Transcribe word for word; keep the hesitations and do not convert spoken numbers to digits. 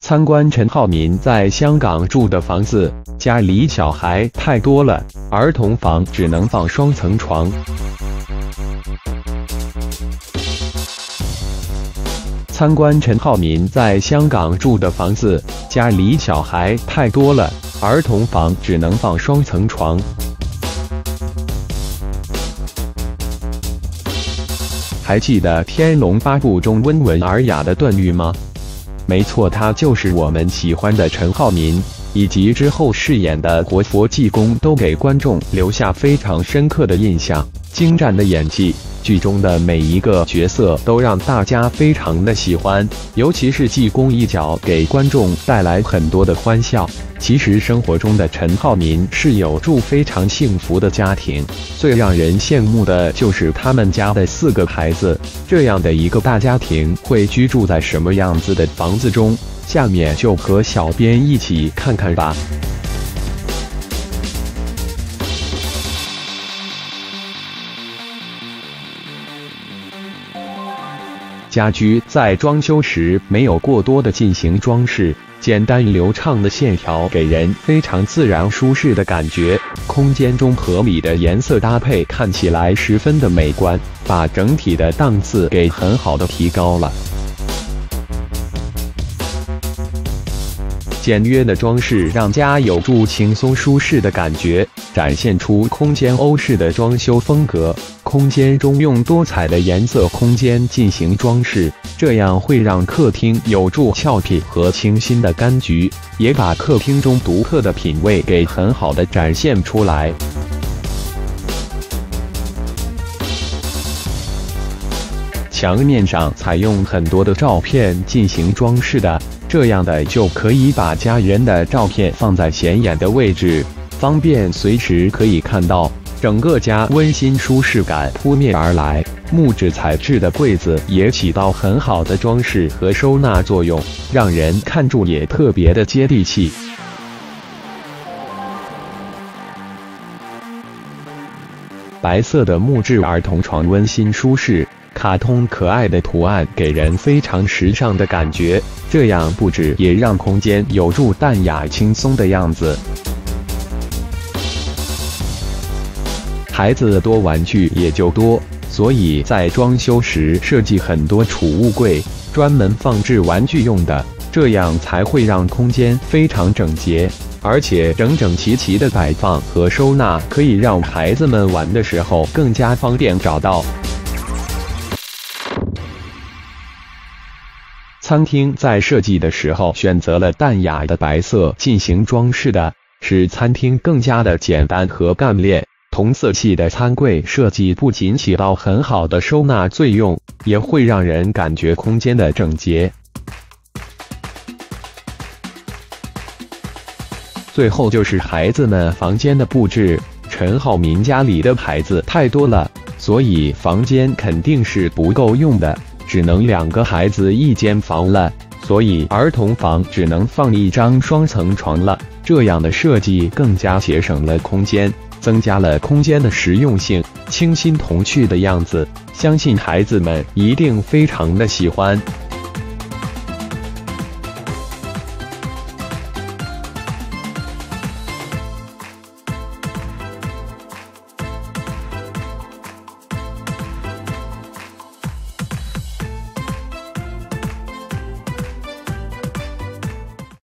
参观陈浩民在香港住的房子，家里小孩太多了，儿童房只能放双层床。参观陈浩民在香港住的房子，家里小孩太多了，儿童房只能放双层床。还记得《天龙八部》中温文尔雅的段誉吗？没错，他就是我们喜欢的陈浩民，以及之后饰演的活佛济公都给观众留下非常深刻的印象。精湛的演技，剧中的每一个角色都让大家非常的喜欢，尤其是济公一角给观众带来很多的欢笑。其实生活中的陈浩民是有住非常幸福的家庭，最让人羡慕的就是他们家的四个孩子。这样的一个大家庭会居住在什么样子的房子中？下面就和小编一起看看吧。家居在装修时没有过多的进行装饰，简单流畅的线条给人非常自然舒适的感觉。空间中合理的颜色搭配看起来十分的美观，把整体的档次给很好的提高了。简约的装饰让家有住轻松舒适的感觉，展现出空间欧式的装修风格。空间中用多彩的颜色空间进行装饰，这样会让客厅有助俏皮和清新的柑橘，也把客厅中独特的品味给很好的展现出来。墙面上采用很多的照片进行装饰的，这样的就可以把家人的照片放在显眼的位置，方便随时可以看到。整个家温馨舒适感扑面而来，木质材质的柜子也起到很好的装饰和收纳作用，让人看住也特别的接地气。白色的木质儿童床温馨舒适，卡通可爱的图案给人非常时尚的感觉，这样布置也让空间有助淡雅轻松的样子。孩子多玩具也就多，所以在装修时设计很多储物柜，专门放置玩具用的，这样才会让空间非常整洁，而且整整齐齐的摆放和收纳，可以让孩子们玩的时候更加方便找到。餐厅在设计的时候选择了淡雅的白色进行装饰的，使餐厅更加的简单和干练。同色系的餐柜设计不仅起到很好的收纳作用，也会让人感觉空间的整洁。最后就是孩子们房间的布置，陈浩民家里的孩子太多了，所以房间肯定是不够用的，只能两个孩子一间房了，所以儿童房只能放一张双层床了。这样的设计更加节省了空间，增加了空间的实用性，清新童趣的样子，相信孩子们一定非常的喜欢。